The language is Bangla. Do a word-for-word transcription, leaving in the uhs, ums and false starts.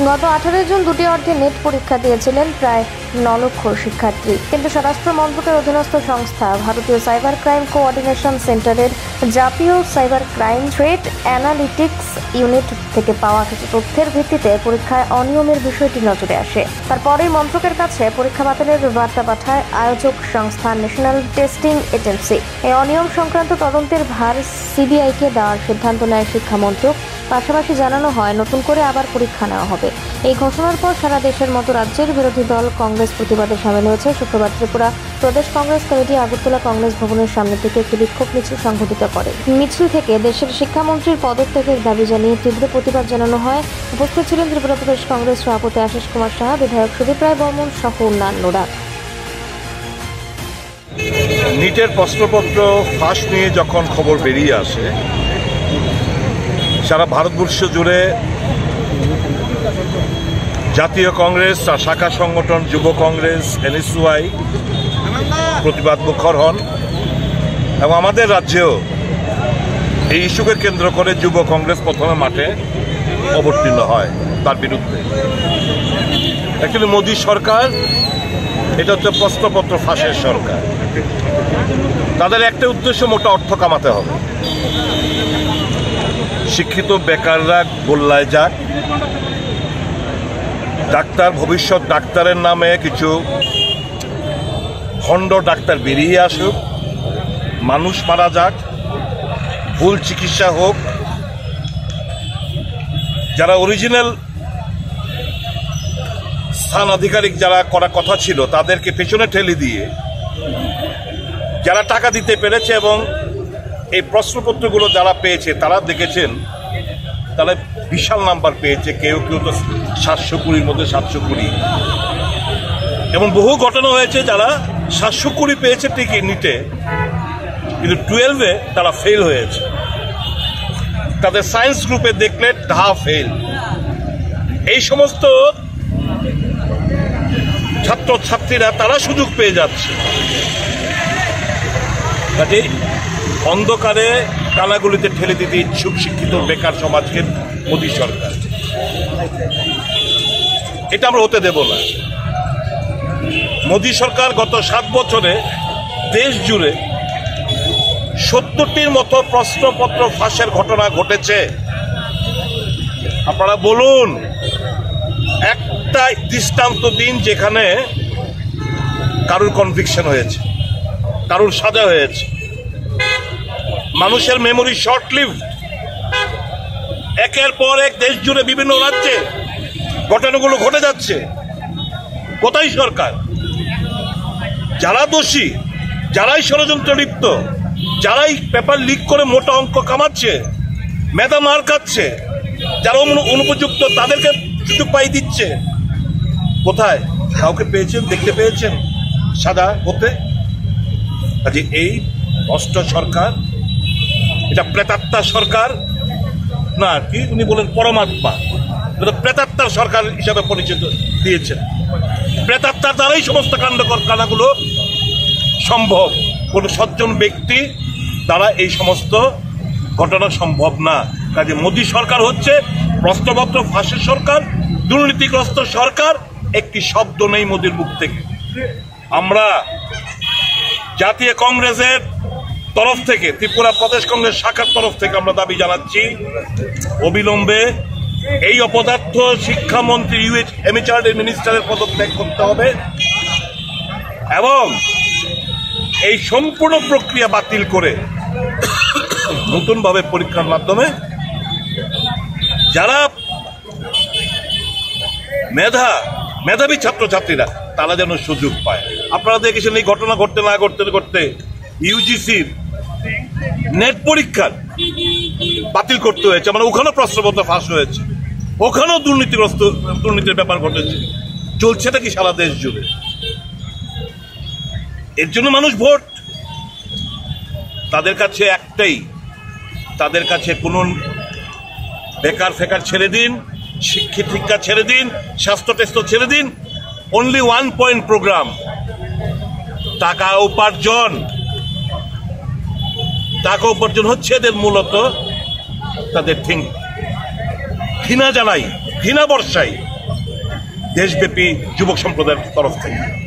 গত আঠারো জুন দুটি অর্ধে নেট পরীক্ষা দিয়েছিলেন প্রায় ন লক্ষ শিক্ষার্থী। কিন্তু স্বরাষ্ট্র মন্ত্রকের অধীনস্থ সংস্থা ভারতীয় সাইবার ক্রাইম কোঅর্ডিনেশন সেন্টারের জাতীয় cyber crime threat analytics unit থেকে পাওয়া কিছু তথ্যের ভিত্তিতে পরীক্ষায় অনিয়মের বিষয়টি নজরে আসে। তারপরেই মন্ত্রকের কাছে পরীক্ষা বাতিলের বার্তা পাঠায় আয়োজক সংস্থা ন্যাশনাল টেস্টিং এজেন্সি। এই অনিয়ম সংক্রান্ত তদন্তের ভার সিবিআইকে দেওয়ার সিদ্ধান্ত নেয় শিক্ষা মন্ত্রক। পাশাপাশি জানানো হয় নতুন করে আবার পরীক্ষা নেওয়া হবে। এই ঘোষণার পর সারা দেশের মতো রাজ্যের বিরোধী দল কংগ্রেস প্রতিবাদে সামিল হয়েছে। শুক্রবার ত্রিপুরা প্রদেশ কংগ্রেস কমিটি আগরতলা কংগ্রেস ভবনের সামনে থেকে একটি বিক্ষোভ মিছিল সংঘটিত করে। মিছিল থেকে দেশের শিক্ষামন্ত্রীর পদত্যাগের দাবি জানিয়ে তীব্র প্রতিবাদ জানানো হয়। উপস্থিত ছিলেন ত্রিপুরা প্রদেশ কংগ্রেস সভাপতি আশিস কুমার সাহা, বিধায়ক সুদীপ রায় বর্মন সহ অন্যান্যরা। নিটের প্রশ্নপত্র ফাঁস নিয়ে যখন খবর বেরিয়ে আসে, সারা ভারতবর্ষ জুড়ে জাতীয় কংগ্রেস আর শাখা সংগঠন যুব কংগ্রেস এনএসইউআই প্রতিবাদ মুখর হন এবং আমাদের রাজ্যেও এই ইস্যুকে কেন্দ্র করে যুব কংগ্রেস প্রথমে মাঠে অবতীর্ণ হয় তার বিরুদ্ধে। অ্যাকচুয়ালি মোদী সরকার এটা হচ্ছে প্রশ্নপত্র ফাঁসের সরকার। তাদের একটা উদ্দেশ্য, মোটা অর্থ কামাতে হবে। শিক্ষিত বেকাররা গোল্লায় যাক, ডাক্তার ভবিষ্যৎ ডাক্তারের নামে কিছু ভণ্ড ডাক্তার বেরিয়ে আসুক, মানুষ মারা যাক, ভুল চিকিৎসা হোক, যারা অরিজিনাল স্থান আধিকারিক যারা করা কথা ছিল তাদেরকে পেছনে ঠেলে দিয়ে যারা টাকা দিতে পেরেছে এবং এই প্রশ্নপত্রগুলো যারা পেয়েছে তারা দেখেছেন তারা বিশাল নাম্বার পেয়েছে। কেউ কেউ তো সাতশো কুড়ির মধ্যে সাতশো কুড়ি এমন বহু ঘটনা হয়েছে যারা সাতশো কুড়ি পেয়েছে ঠিকই নিটে, কিন্তু টুয়েলভে তারা ফেল হয়েছে। তাদের সায়েন্স গ্রুপে দেখলে ঢা ফেল। এই সমস্ত ছাত্রছাত্রীরা তারা সুযোগ পেয়ে যাচ্ছে। কাজে অন্ধকারে কানাগুলিতে ঠেলে দিতে ইচ্ছুক শিক্ষিত বেকার সমাজকে মোদী সরকার, এটা আমরা হতে দেব না। মোদী সরকার গত সাত বছরে দেশ জুড়ে সত্তরটির মতো প্রশ্নপত্র ফাঁসের ঘটনা ঘটেছে। আপনারা বলুন একটা দৃষ্টান্ত দিন যেখানে কারুর কনভিকশন হয়েছে, কারুর সাজা হয়েছে। মানুষের মেমোরি শর্ট লিভড। একের পর এক দেশ জুড়ে বিভিন্ন রাজ্যে ঘটনাগুলো ঘটে যাচ্ছে। কোথায় সরকার? যারা দোষী, যারাই ষড়যন্ত্র লিপ্ত, যারাই পেপার লিক করে মোটা অঙ্ক কামাচ্ছে, মেধা মার খাচ্ছে, যারা অনুপযুক্ত তাদেরকে সুযোগ পাই দিচ্ছে, কোথায়? কাউকে পেয়েছেন, দেখতে পেয়েছেন সাদা হতে? কাজে এই ভ্রষ্ট সরকার, এটা প্রেতাত্মার সরকার না, কি উনি বলেন পরমাত্মা, প্রেতাত্মার সরকার হিসাবে পরিচিত দিয়েছেন। প্রেতাত্মার দ্বারাই সমস্ত কাণ্ড কারখানাগুলো সম্ভব। কোন সজ্জন ব্যক্তি দ্বারা এই সমস্ত ঘটনা সম্ভব না। কাজে মোদী সরকার হচ্ছে প্রশ্নপত্র ফাঁসের সরকার, দুর্নীতিগ্রস্ত সরকার। একটি শব্দ নেই মোদীর মুখ থেকে। আমরা জাতীয় কংগ্রেসের তরফ থেকে, ত্রিপুরা প্রদেশ কংগ্রেস শাখার তরফ থেকে আমরা দাবি জানাচ্ছি অবিলম্বে এই অপদার্থ শিক্ষামন্ত্রী ইউএইচ এমএচআরডি মিনিস্টারের পদত্যাগ করতে হবে এবং এই সম্পূর্ণ প্রক্রিয়া বাতিল করে নতুনভাবে পরীক্ষার মাধ্যমে যারা মেধা মেধাবী ছাত্রছাত্রীরা তারা যেন সুযোগ পায়। আপনারা দেখেছেন এই ঘটনা ঘটতে না ঘটতে ঘটতে ইউজিসির নেট পরীক্ষার বাতিল করতে হয়েছে, মানে ওখানেও প্রশ্নপত্র ফাঁস হয়েছে, ওখানেও দুর্নীতিগ্রস্ত দুর্নীতির ব্যাপার ঘটেছে। চলছেটা কি সারা দেশ জুড়ে? এর জন্য মানুষ ভোট। তাদের কাছে একটাই, তাদের কাছে কোন বেকার ফেকার ছেড়ে দিন, শিক্ষিত শিক্ষা ছেড়ে দিন, স্বাস্থ্য টেস্ট ছেড়ে দিন, অনলি ওয়ান পয়েন্ট প্রোগ্রাম, টাকা উপার্জন। টাকা উপার্জন হচ্ছে এদের মূলত তাদের থিঙ্ক। ঘৃণা জানাই, ঘৃণা বর্ষাই দেশব্যাপী যুবক সম্প্রদায়ের তরফ থেকে।